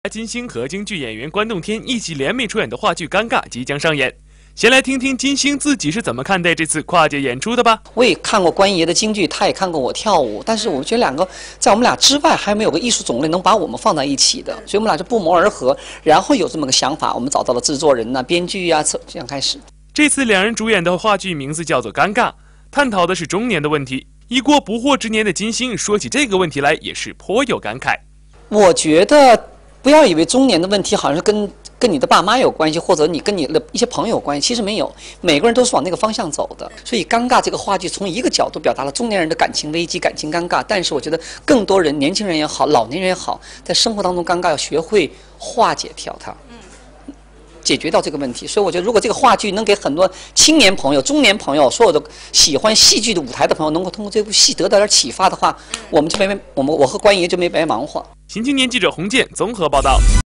金星和京剧演员关栋天一起联袂出演的话剧《尴尬》即将上演。先来听听金星自己是怎么看待这次跨界演出的吧。 我也看过关爷的京剧，他也看过我跳舞，但是我觉得两个在我们俩之外还没有个艺术种类能把我们放在一起的，所以我们俩就不谋而合，然后有这么个想法，我们找到了制作人呐、编剧呀、这样开始。 这次两人主演的话剧名字叫做《尴尬》，探讨的是中年的问题。已过不惑之年的金星说起这个问题来也是颇有感慨。 我觉得不要以为中年的问题好像是跟你的爸妈有关系，或者你跟你的一些朋友有关系，其实没有，每个人都是往那个方向走的。所以《尴尬》这个话剧从一个角度表达了中年人的感情危机、感情尴尬，但是我觉得更多人，年轻人也好，老年人也好，在生活当中尴尬要学会化解掉它。解决到这个问题，所以我觉得，如果这个话剧能给很多青年朋友、中年朋友、所有的喜欢戏剧的舞台的朋友，能够通过这部戏得到点启发的话，我和关爷就没白忙活。 新青年记者洪建综合报道。